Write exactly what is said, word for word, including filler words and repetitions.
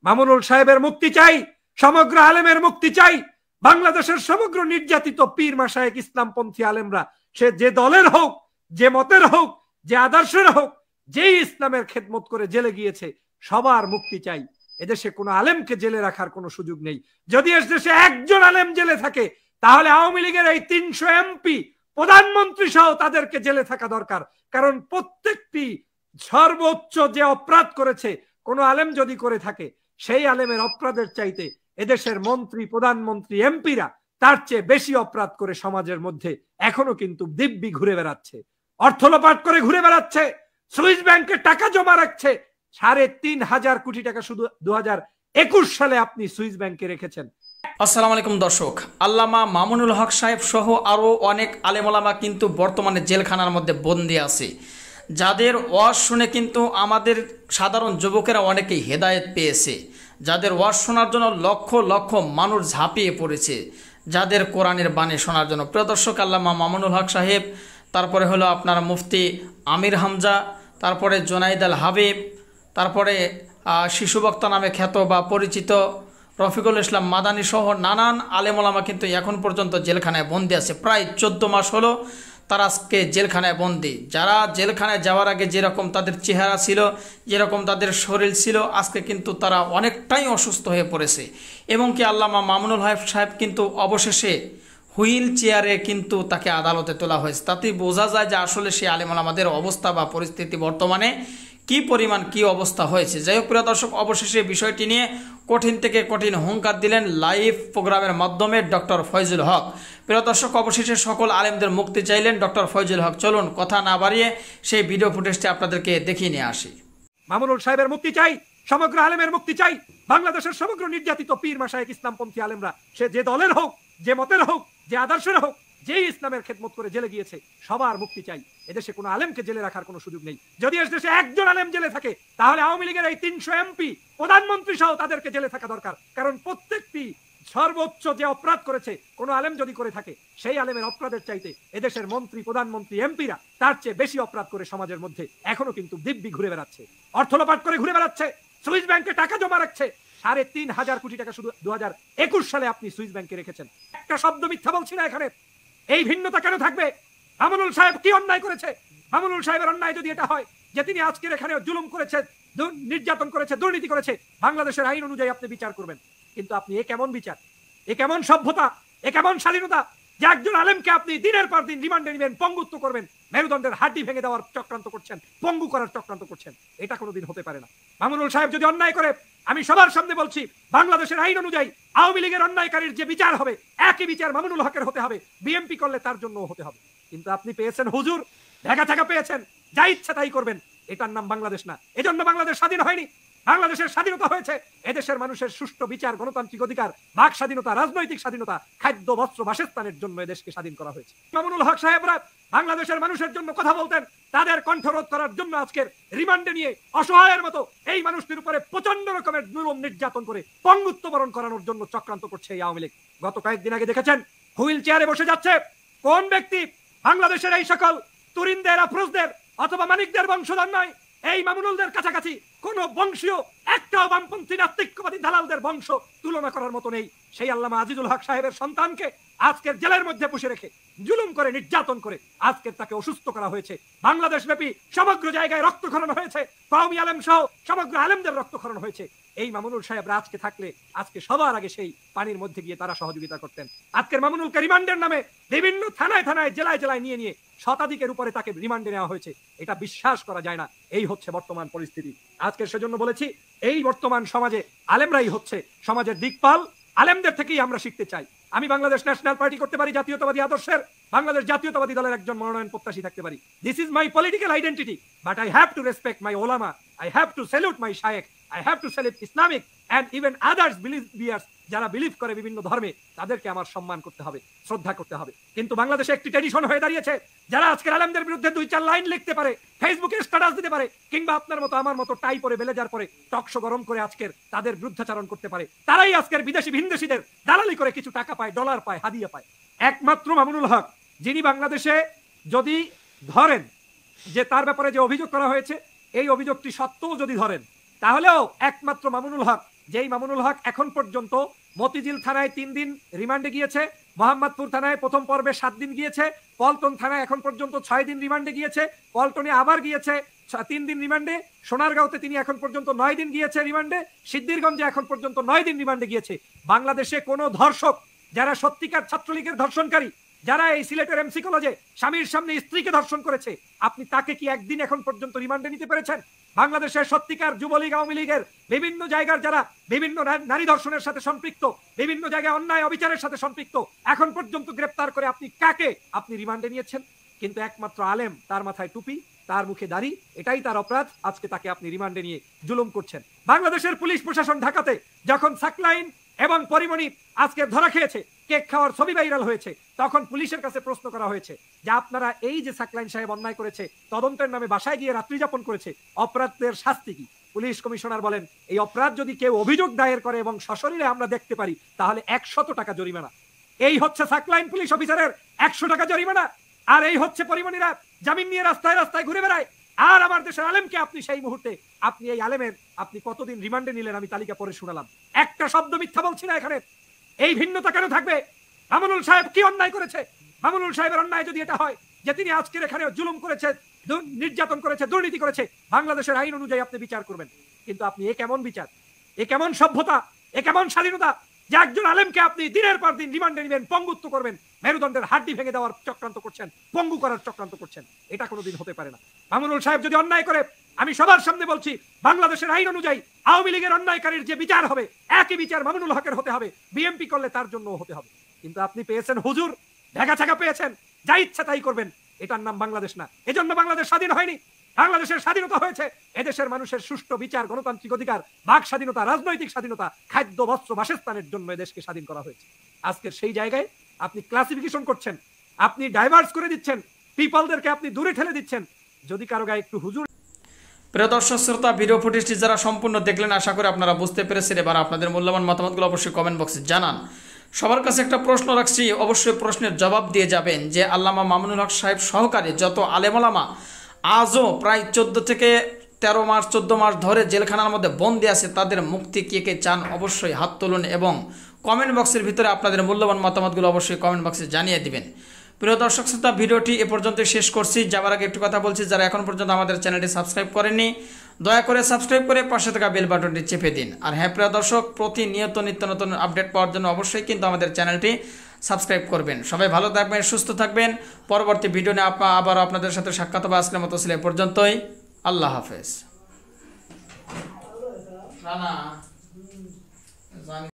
মামুনুল সাহেবের মুক্তি চাই, সমগ্র আলেমের মুক্তি চাই। বাংলাদেশের সমগ্র নির্যাতিত পীর মাশায়েখ ইসলামপন্থী আলেমরা, সে যে দলের হোক, যে মতের হোক, যে আদর্শের হোক, যেই ইসলামের খেদমত করে জেলে গিয়েছে, সবার মুক্তি চাই। এদেশে কোনো আলেমকে জেলে রাখার কোনো সুযোগ নেই। যদি এদেশে একজন আলেম জেলে থাকে, তাহলে আওয়ামী লীগের এই তিনশো এমপি, প্রধানমন্ত্রী সহ তাদেরকে জেলে থাকা দরকার। কারণ প্রত্যেকটি সর্বোচ্চ যে অপরাধ করেছে কোন আলেম যদি করে থাকে, সেই আলেমের অপরাধের চাইতে এদেশের মন্ত্রী, প্রধানমন্ত্রী, এমপিরা তার চেয়ে বেশি অপরাধ করে সমাজের মধ্যে এখনো কিন্তু দিব্যি ঘুরে বেড়াচ্ছে, অর্থ লোপাট করে ঘুরে বেড়াচ্ছে, সুইস ব্যাংকে টাকা জমা রাখছে। সাড়ে তিন হাজার কোটি টাকা শুধু দু হাজার একুশ সালে আপনি সুইস ব্যাংকে রেখেছেন। আসসালামু আলাইকুম দর্শক, আল্লামা মামুনুল হক সাহেব সহ আরও অনেক আলেমোলামা কিন্তু বর্তমানে জেলখানার মধ্যে বন্দী আছে, যাদের ওয়াজ শুনে কিন্তু আমাদের সাধারণ যুবকেরা অনেকেই হেদায়েত পেয়েছে, যাদের ওয়াজ শোনার জন্য লক্ষ লক্ষ মানুষ ঝাঁপিয়ে পড়েছে, যাদের কোরআনের বাণী শোনার জন্য। প্রিয় দর্শক, আল্লামা মামুনুল হক সাহেব, তারপরে হলো আপনার মুফতি আমির হামজা, তারপরে জোনাইদ আল হাবিব, তারপরে শিশু বক্তা নামে খ্যাত বা পরিচিত রফিকুল ইসলাম মাদানী সহ নানান আলেমোলামা কিন্তু এখন পর্যন্ত জেলখানায় বন্দী আছে। প্রায় চোদ্দ মাস হলো তারা আজকে জেলখানায় বন্দী। যারা জেলখানায় যাওয়ার আগে যেরকম তাদের চেহারা ছিল, যেরকম তাদের শরীর ছিল, আজকে কিন্তু তারা অনেকটাই অসুস্থ হয়ে পড়েছে। এবং কি আল্লামা মামুনুল হক সাহেব কিন্তু অবশেষে হুইল চেয়ারে কিন্তু তাকে আদালতে তোলা হয়েছে। তাতেই বোঝা যায় যে আসলে সে আলেমোলামাদের অবস্থা বা পরিস্থিতি বর্তমানে কি পরিমাণ কি অবস্থা হয়েছে। যাই হোক প্রিয় দর্শক, অবশেষে বিষয়টি নিয়ে কঠিন থেকে কঠিন হুঙ্কার দিলেন লাইভ প্রোগ্রামের মাধ্যমে ডক্টর ফয়জুল হক। প্রিয় দর্শক, অবশেষে সকল আলেমদের মুক্তি চাইলেন ডক্টর ফয়জুল হক। চলুন কথা না বাড়িয়ে সেই ভিডিও ফুটেজটি আপনাদেরকে দেখিয়ে নিয়ে আসি। মামুনুল সাহেবের মুক্তি চাই, সমগ্র আলেমের মুক্তি চাই। বাংলাদেশের সমগ্র নির্যাতিত পীর মাশায়েখ ইসলামপন্থী আলেমরা, সে যে দলের হোক, যে মতের হোক, যে আদর্শের হোক, যেই ইসলামের খেদমত করে জেলে গিয়েছে, সবার মুক্তি চাই। এদেশে কোনো আলেমকে জেলে রাখার কোনো সুযোগ নেই। যদি এদেশে একজন আলেম জেলে থাকে, তাহলে আওয়ামী লীগের এই তিনশো এমপি, প্রধানমন্ত্রী সহ তাদেরকে জেলে থাকা দরকার। কারণ প্রত্যেকটি সর্বোচ্চ যে অপরাধ করেছে কোন আলেম যদি করে থাকে, সেই আলেমের অপরাধের চাইতে এদেশের মন্ত্রী, প্রধানমন্ত্রী, এমপিরা তার চেয়ে বেশি অপরাধ করে সমাজের মধ্যে এখনো কিন্তু দিব্যি ঘুরে বেড়াচ্ছে, অর্থ লোপাট করে ঘুরে বেড়াচ্ছে, সুইস ব্যাংকে টাকা জমা রাখছে। সাড়ে তিন হাজার কোটি টাকা শুধু দু হাজার একুশ সালে আপনি সুইস ব্যাংকে রেখেছেন। একটা শব্দ মিথ্যা বলছি না এখানে। এই ভিন্নতা কেন থাকবে? মামুনুল সাহেব কি অন্যায় করেছে? মামুনুল সাহেবের অন্যায় যদি এটা হয় যে তিনি আজকের এখানে জুলুম করেছে, নির্যাতন করেছে, দুর্নীতি করেছে, বাংলাদেশের আইন অনুযায়ী আপনি বিচার করবেন। কিন্তু আপনি এ কেমন বিচার, এ কেমন সভ্যতা, এ কেমন স্বাধীনতা যে একজন আলেমকে আপনি দিনের পর দিন রিমান্ডে নেবেন, পঙ্গুত্ব করবেন, মেরুদণ্ডের হাড্ডি ভেঙে দেওয়ার চক্রান্ত করছেন, পঙ্গু করার চক্রান্ত করছেন। এটা কোনোদিন হতে পারে না। মামুনুল সাহেব যদি অন্যায় করে, আমি সবার সামনে বলছি, বাংলাদেশের আইন অনুযায়ী আওয়ামী লীগের অন্যায়কারীর যে বিচার হবে, একই বিচার মামুনুল হকের হতে হবে। বিএমপি করলে তার জন্য হতে হবে। কিন্তু আপনি পেয়েছেন হুজুর, ঢাকা ঢাকা পেয়েছেন, যা ইচ্ছা তাই করবেন। এটার নাম বাংলাদেশ না। এজন্য বাংলাদেশ স্বাধীন হয়নি। বাংলাদেশের স্বাধীনতা হয়েছে এদেশের মানুষের সুষ্ঠু বিচার, গণতান্ত্রিক অধিকার, বাক স্বাধীনতা, রাজনৈতিক স্বাধীনতা, খাদ্য, বস্ত্র, বাসস্থানের জন্য এদেশকে স্বাধীন করা হয়েছে। মামুনুল হক সাহেবরা বাংলাদেশের মানুষের জন্য কথা বলতেন, তাদের কণ্ঠরোধ করার জন্য আজকের রিমান্ডে নিয়ে অসহায়ের মতো এই মানুষটির উপরে প্রচন্ড রকমের জুলুম নির্যাতন করে পঙ্গুত্ব বরণ করানোর জন্য চক্রান্ত করছে এই আওয়ামী লীগ। গত কয়েকদিন আগে দেখেছেন হুইল চেয়ারে বসে যাচ্ছে কোন ব্যক্তি? বাংলাদেশের এই সকল তুরিনদের, আফরোজদের অথবা মানিকদের বংশধর নয়। এই মামুনুলদের কাছাকাছি কোন বংশীয় একটাও বামপন্থী নাস্তিকবাদী দালালদের বংশ তুলনা করার মতো নেই। সেই আল্লামা আজিজুল হক সাহেবের সন্তানকে আজকের জেলের মধ্যে পুষে রেখে জুলুম করে, নির্যাতন করে আজকের তাকে অসুস্থ করা হয়েছে। বাংলাদেশ ব্যাপী সমগ্র জায়গায় রক্তক্ষরণ হয়েছে, কওমি আলেম সহ সমগ্র আলেমদের রক্তক্ষরণ হয়েছে। এই মামুনুল সাহেবরা আজকে থাকলে আজকে সবার আগে সেই পানির মধ্যে গিয়ে তারা সহযোগিতা করতেন। আজকের মামুনুলকে রিমান্ডের নামে বিভিন্ন থানায় থানায়, জেলায় জেলায় নিয়ে নিয়ে শতাধিকের উপরে তাকে রিমান্ডে নেওয়া হয়েছে। এটা বিশ্বাস করা যায় না। এই হচ্ছে বর্তমান পরিস্থিতি। আজকের সেজন্য বলেছি, এই বর্তমান সমাজে আলেমরাই হচ্ছে সমাজের দিকপাল। আলেমদের থেকেই আমরা শিখতে চাই। আমি বাংলাদেশ ন্যাশনাল পার্টি করতে পারি, জাতীয়তাবাদী আদর্শের বাংলাদেশ জাতীয়তাবাদী দলের একজন মনোনয়ন প্রত্যাশী থাকতে পারি। This is my political identity, but I have to respect my ওলামা, I have to salute my শায়েখ, I have to salute Islamic and even others believers, যারা বিলিভ করে বিভিন্ন ধর্মে, তাদেরকে আমার সম্মান করতে হবে, শ্রদ্ধা করতে হবে। কিন্তু বাংলাদেশে একটি ট্র্যাডিশন হয়ে দাঁড়িয়েছে, যারা আজকের আলেমদের বিরুদ্ধে দুই চার লাইন লিখতে পারে, ফেসবুকে স্ট্যাটাস দিতে পারে, কিংবা আপনার মতো আমার মতো টাই পরে বেলেজার পরে টকশো গরম করে আজকের তাদের বিরুদ্ধাচারণ করতে পারে, তারাই আজকের বিদেশি ভিনদেশীদের দালালি করে কিছু টাকা পায়, ডলার পায়, হাদিয়া পায়। একমাত্র মামুনুল হক, যিনি বাংলাদেশে যদি ধরেন যে তার ব্যাপারে যে অভিযোগ করা হয়েছে, এই অভিযোগটি সত্যও যদি ধরেন, তাহলেও একমাত্র মামুনুল হক যেই মামুনুল হক এখন পর্যন্ত মতিঝিল থানায় তিন দিন রিমান্ডে গিয়েছে, মোহাম্মদপুর থানায় প্রথম পর্বে সাত দিন গিয়েছে, পল্টন থানায় এখন পর্যন্ত ছয় দিন রিমান্ডে গিয়েছে, পল্টনে আবার গিয়েছে তিন দিন রিমান্ডে, সোনারগাঁওতে তিনি এখন পর্যন্ত নয় দিন গিয়েছে রিমান্ডে, সিদ্ধিরগঞ্জে এখন পর্যন্ত নয় দিন রিমান্ডে গিয়েছে। বাংলাদেশে কোনো ধর্ষক যারা সত্যিকার ছাত্রলীগের ধর্ষণকারী, যারা এই সিলেটের এমসি কলেজে স্বামীর সামনে স্ত্রীকে ধর্ষণ করেছে, আপনি তাকে কি একদিন এখন পর্যন্ত রিমান্ডে নিতে পেরেছেন? বাংলাদেশের সত্যিকার যুবলীগ আওয়ামী লীগের বিভিন্ন জায়গার যারা বিভিন্ন নারী ধর্ষণের সাথে সম্পৃক্ত, বিভিন্ন জায়গায় অন্যায় অবিচারের সাথে সম্পৃক্ত, এখন পর্যন্ত গ্রেপ্তার করে আপনি কাকে আপনি রিমান্ডে নিয়েছেন? কিন্তু একমাত্র আলেম, তার মাথায় টুপি, তার মুখে দাড়ি, এটাই তার অপরাধ, আজকে তাকে আপনি রিমান্ডে নিয়ে জুলুম করছেন। বাংলাদেশের পুলিশ প্রশাসন ঢাকাতে যখন সাকলাইন এবং পরিমণি আজকে ধরা খেয়েছে, কেক খাওয়ার ছবি ভাইরাল হয়েছে, তখন পুলিশের কাছে প্রশ্ন করা হয়েছে যে আপনারা এই যে সাকলাইন সাহেব অন্যায় করেছে, তদন্তের নামে বাসায় গিয়ে রাত্রি যাপন করেছে, অপরাধের শাস্তি কি? পুলিশ কমিশনার বলেন এই অপরাধ যদি কেউ অভিযোগ দায়ের করে এবং সশরীরে আমরা দেখতে পারি তাহলে একশত টাকা জরিমানা। এই হচ্ছে সাকলাইন পুলিশ অফিসারের একশো টাকা জরিমানা। আর এই হচ্ছে পরিমণিরা জামিন নিয়ে রাস্তায় রাস্তায় ঘুরে বেড়ায়। আর আমার দেশের আলেমকে আপনি সেই মুহূর্তে আপনি এই আলেমের আপনি কতদিন রিমান্ডে নিলেন আমি তালিকা পড়ে শুনালাম, একটা শব্দ মিথ্যা বলছি না এখানে। এই ভিন্নতা কেন থাকবে? মামুনুল সাহেব কি অন্যায় করেছে? মামুনুল সাহেবের অন্যায় যদি এটা হয় যে তিনি আজকের এখানে জুলুম করেছে, নির্যাতন করেছে, দুর্নীতি করেছে, বাংলাদেশের আইন অনুযায়ী আপনি বিচার করবেন। কিন্তু আপনি এ কেমন বিচার, এ কেমন সভ্যতা, এ কেমন স্বাধীনতা যে একজন আলেমকে আপনি দিনের পর দিন রিমান্ডে নেবেন, পঙ্গুত্ব করবেন, মেরুদণ্ডের হাড্ডি ভেঙে দেওয়ার চক্রান্ত করছেন, পঙ্গু করার চক্রান্ত করছেন? এটা কোনোদিন হতে পারে না। মামুনুল সাহেব যদি অন্যায় করে, আমি সবার সামনে বলছি বাংলাদেশের আইন অনুযায়ী আওয়ামী লীগের অন্যায়কারীর যে বিচার হবে একই বিচার মামুনুল হকের হতে হবে, বিএমপি করলে তার জন্য হতে হবে। কিন্তু আপনি পেয়েছেন হুজুর, ঢাকা ছাকা পেয়েছেন, যা ইচ্ছা তাই করবেন। এটার নাম বাংলাদেশ না। এজন্য বাংলাদেশ স্বাধীন হয়নি। বাংলাদেশের স্বাধীনতা হয়েছে এদেশের মানুষের সুষ্ঠু বিচার, গণতান্ত্রিক অধিকার, বাক স্বাধীনতা, রাজনৈতিক স্বাধীনতা, খাদ্য, বস্ত্র, বাসস্থানের জন্য এদেশকে স্বাধীন করা হয়েছে। আজকের সেই জায়গায় আপনি ক্লাসিফিকেশন করছেন, আপনি ডাইভার্স করে দিচ্ছেন, পিপলদেরকে আপনি দূরে ঠেলে দিচ্ছেন। যদি কারো গায়ে একটু হুজুর। প্রিয় দর্শক শ্রোতা, ভিডিও ফুটেজটি যারা সম্পূর্ণ দেখলেন আশা করি আপনারা বুঝতে পেরেছেন। এবার আপনাদের মূল্যবান মতামতগুলো অবশ্যই কমেন্ট বক্সে জানান। সবার কাছে একটা প্রশ্ন রাখছি, অবশ্যই প্রশ্নের জবাব দিয়ে যাবেন যে আল্লামা মামুনুল হক সাহেব সহকারে যত আলেমালামা আজও প্রায় চোদ্দো থেকে তেরো মাস চোদ্দ মাস ধরে জেলখানার মধ্যে বন্দী আছে, তাদের মুক্তি কে কে চান অবশ্যই হাত তুলুন এবং কমেন্ট বক্সের ভিতরে আপনাদের মূল্যবান মতামতগুলো অবশ্যই কমেন্ট বক্সে জানিয়ে দিবেন। প্রিয় দর্শক শ্রোতা, ভিডিওটি এ পর্যন্ত শেষ করছি। যাবার আগে একটু কথা বলছি, যারা এখন পর্যন্ত আমাদের চ্যানেলটি সাবস্ক্রাইব করেননি দয়া করে সাবস্ক্রাইব করে পাশে থাকা বেল বাটনটি চেপে দিন। আর হ্যাঁ প্রিয় দর্শক, প্রতিনিয়ত নিত্য নতুন আপডেট পাওয়ার জন্য অবশ্যই কিন্তু আমাদের চ্যানেলটি সাবস্ক্রাইব করবেন। সবাই ভালো থাকবেন, সুস্থ থাকবেন। পরবর্তী ভিডিও নিয়ে আবার আপনাদের সাথে সাক্ষাৎ হবে। আজকের মতো ছিল এ পর্যন্তই। আল্লাহ হাফেজ।